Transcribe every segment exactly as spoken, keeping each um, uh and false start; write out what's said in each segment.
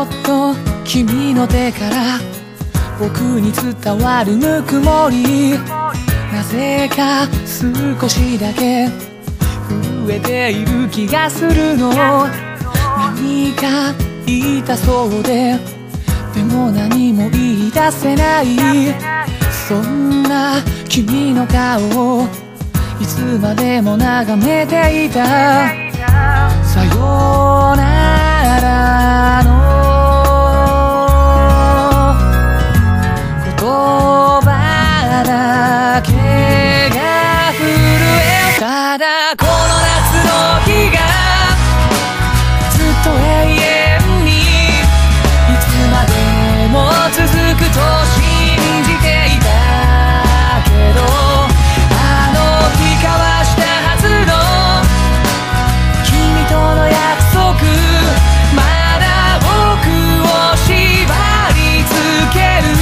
っと君の手から僕に伝わるぬくもり、なぜか少しだけ震えている気がするの。何か言いたそうででも何も言い出せない、そんな君の顔をいつまでも眺めていた。さよならの言葉だけが震え、ただこの夏の日がずっと永遠にいつまでも続くと信じていたけど、あの日交わしたはずの君との約束、まだ僕を縛りつける。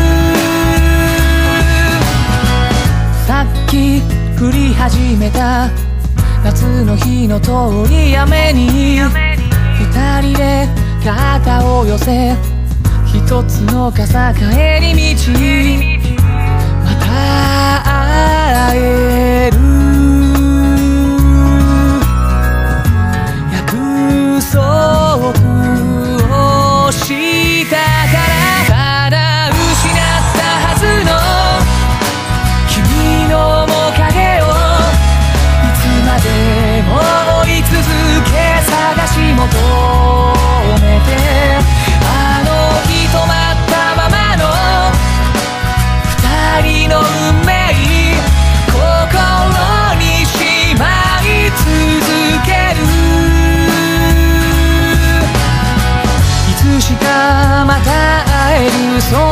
さっき降り始めた夏の日の通り雨に二人で肩を寄せ一つの傘帰り道、また会える約束をしたから、ただ失ったはずの君の面影をいつまでも追い続け探し求めて、あの日止まったままの二人の運命、心にしまい続ける。いつしかまた会える、そ